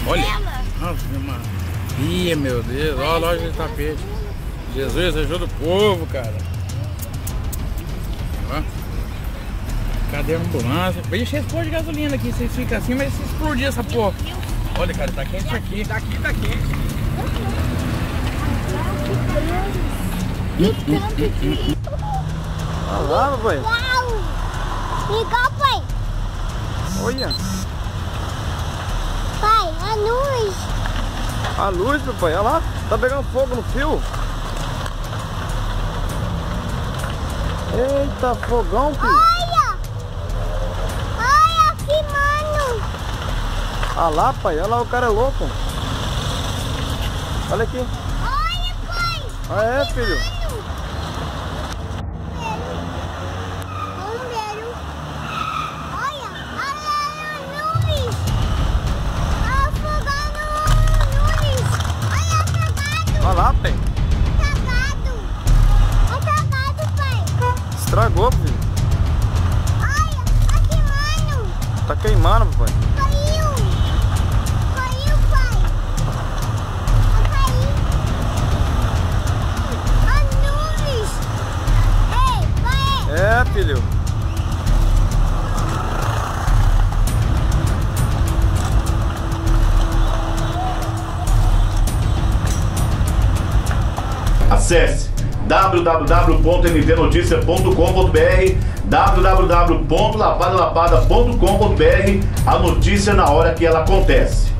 Olha. Nossa, Maria, meu Deus. Olha a loja de tapete. Jesus, ajuda o povo, cara. Ó. Cadê a ambulância? Deixa esse pôr de gasolina aqui. Vocês ficam assim, mas se explodir essa porra. Olha, cara, tá quente aqui. Daqui tá quente. Olha lá, papai. Legal, pai. Olha. Pai, a luz. A luz, papai. Olha lá. Tá pegando fogo no fio. Eita, fogão, filho. Olha. Olha aqui, mano. Olha lá, pai. Olha lá, o cara é louco. Olha aqui. Olha, pai. Ah, é, filho. Bombeiro. Olha, olha nuvens. Afogando nuvens. Olha, apagado. Olha lá, pai. Apagado, pai. Estragou, filho. Olha, tá queimando. Tá queimando, papai. Caiu. Caiu, pai. Caiu. As nuvens. Ei, pai. É, filho. Acesse www.mvnoticia.com.br, www.lapadalapada.com.br, a notícia na hora que ela acontece.